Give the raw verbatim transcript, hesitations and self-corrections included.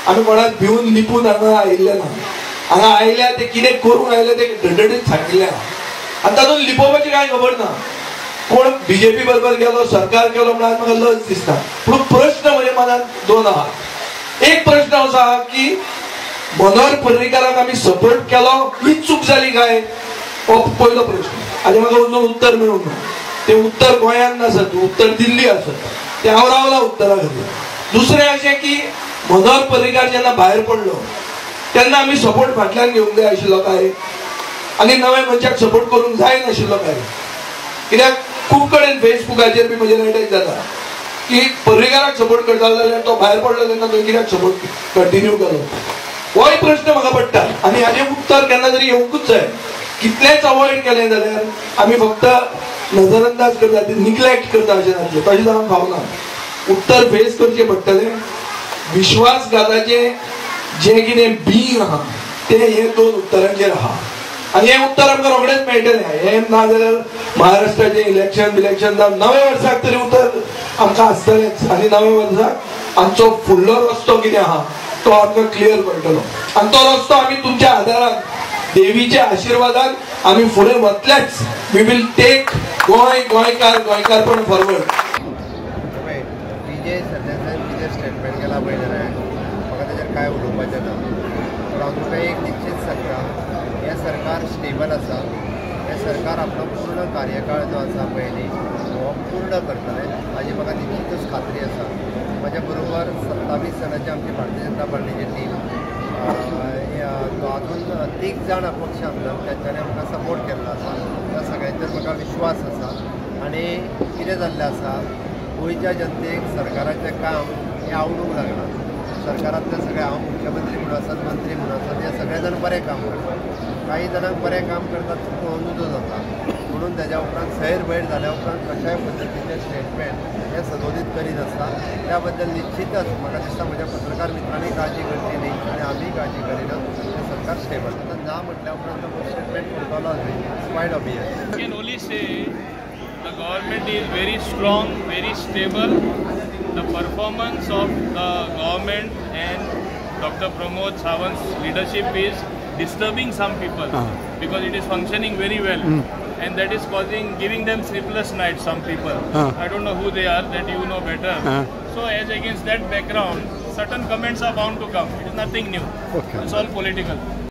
आमी कोणाक भिवन लिपून हांगा आयिल्ले ना. हांगा आयल्या ते कितें करूंक आयले ते धडधडीत सांगिल्ले आनी तातूंत लिपोवपाची कांय खबर ना. कोण बीजेपी बरोबर गेलो, सरकार केलो म्हणून म्हाका लज दिसता. पूण प्रश्न म्हज्या मनात दोन आहात. एक प्रश्न असो आहा की मनोहर पर्रीकाराक आमी सपोर्ट केलो हीच चूक जाली काय, हो पयलो प्रश्न. हाजें म्हाका अजून उत्तर मेळूंक ना. ते उत्तर गोंयांत नासत, उत्तर दिल्ली आसत. ते हांव रावला उत्तरा खातीर. दुसरें अशें की मनोहर पर्रीकार जेन्ना भायर पडलो तेन्ना आमी सपोर्ट फाटल्यान घेवंक जाय आशिल्लो काय, आनी नव्या मनशाक सपोर्ट करूंक जाय नाशिल्लो काय. कित्याक खूब कडेन फेसबुकाचेर बी म्हजेर अटॅक जाता की पर्रीकाराक सपोर्ट करता जाल्यार तो भायर पडलो तेन्ना तुवें कित्याक सपोर्ट कंटिन्यू केलो. होय प्रश्न म्हाका पडटा आनी हाजें उत्तर केन्ना तरी येवंकूच जाय. कितलेंच अवॉयड केलें जाल्यार आमी फक्त नजरअंदाज करता, निग्लेक्ट करता अशें जातलें. तशें जावंक फावना. उत्तर फेस करचें पडटलें. विश्वासघाताचें जें कितें बींग आहा तें हे दोन उत्तरांचेर आहा आनी हें उत्तर आमकां रोखडेंच मेळटलें. हें ना जाल्यार महाराष्ट्राचें इलेक्शन बिलेक्शन जावन नव्या वर्साक तरी उत्तर आमकां आसतलेंच. आनी नव्या वर्साक आमचो फुडलो रस्तो कितें आहा तो आमकां क्लियर कळटलो. आनी तो रस्तो आमी तुमच्या आदारान, देवीच्या आशिर्वादान आमी फुडें वतलेच. वी वील टेक गोंय गोंयकार गोंयकारपण फॉरवर्ड. विजय सरदेसाय कितें स्टेटमेंट केला पळय जाल्यार म्हाका तेजेर कांय उलोवपाचें ना. पूण हांव तुका एक निश्चित सांगता, हें सरकार स्टेबल आसा. हें सरकार आपलो पूर्ण कार्यकाळ जो आसा पयली हो पूर्ण करतलें हाजी म्हाका निश्चितच खात्री आसा. म्हज्या बरोबर सत्तावीस जाणांची आमची भारतीय जनता पार्टीची टीम, हातूंत तीग जाण अपक्ष आमदार तेंच्यांनी आमकां सपोर्ट केल्लो आसा. त्या सगळ्यांचेर म्हाका विश्वास आसा. आनी कितें जाल्लें आसा, गोंयच्या जनतेक सरकाराचें काम हें आवडूंक लागलां. सरकारांतले सगळे, हांव मुख्यमंत्री म्हणून आसात, मंत्री म्हणून आसात, हे सगळे जाण बरें काम करतात. काही जाणांक बरें काम करतात पळोवन उजो जाता. म्हणून तेज्या उपरांत सैर भैर जाल्या उपरांत कशाय पद्दतीचें स्टेटमेंट हे सदोदीत करीत आसता. त्या बद्दल निश्चितच म्हाका दिसता म्हज्या पत्रकार मित्रांनी काळजी करची न्ही आनी आमी काळजी करिना. हें सरकार स्टेबल आतां ना म्हटल्या उपरांत तो स्टेटमेंट करतलो quite obvious. I can only say the government is very strong, very stable. The performance of the government and Doctor Pramod Sawant's leadership is disturbing some people uh-huh. because it is functioning very well mm. and that is causing, giving them sleepless nights, some people. Uh-huh. I don't know who they are, that you know better. Uh-huh. So as against that background, certain comments are bound to come. It is nothing new. Okay. It's all political.